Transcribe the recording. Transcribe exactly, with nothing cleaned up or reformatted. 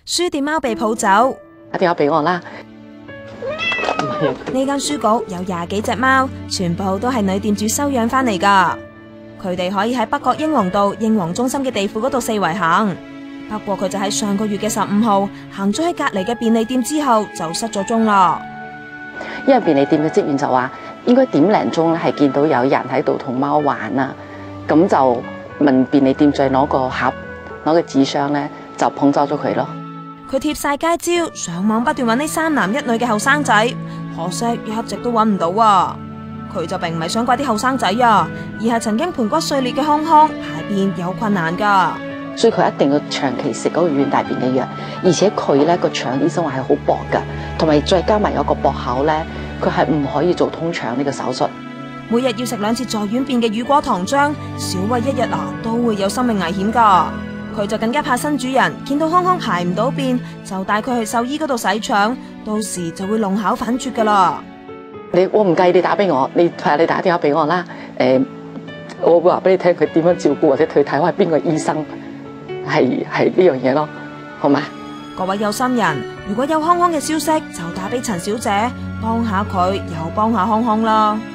書店貓被抱走。 打電話俾我啦。 呢間書局有廿幾隻貓，全部都係女店主收養翻嚟噶。佢哋可以喺北角英皇道英皇中心嘅地庫嗰度四圍行。不過佢就喺上個月嘅十五號行咗喺隔籬嘅便利店之後就失咗蹤啦。 因為便利店嘅職員就話，應該點零鐘咧係見到有人喺度同貓玩啊，咁就問便利店再攞個盒，攞個紙箱咧就捧走咗佢咯。 佢貼晒街招，上網不斷揾呢三男一女嘅後生仔，可惜一直都揾唔到啊。佢就並唔係想怪啲後生仔啊，而係曾經盆骨碎裂嘅康康排便有困難噶。 所以佢一定要長期食嗰個軟大便嘅藥，而且佢咧個腸醫生話係好薄噶，同埋再加埋有個駁口咧，佢係唔可以做通腸呢個手術。 每日要食兩次在院便嘅乳果糖漿，少餵一日啊都會有生命危險噶。佢就更加怕新主人見到康康排唔到便，就帶佢去獸醫嗰度洗腸，到時就會弄巧反拙噶啦。 你我唔介意你打俾我，你係你打電話俾我啦。誒、呃，我會話俾你聽佢點樣照顧，或者佢睇下邊個醫生。係係呢樣嘢咯，好嘛？ 各位有心人，如果有康康嘅消息，就打俾陳小姐，幫下佢，又幫下康康啦。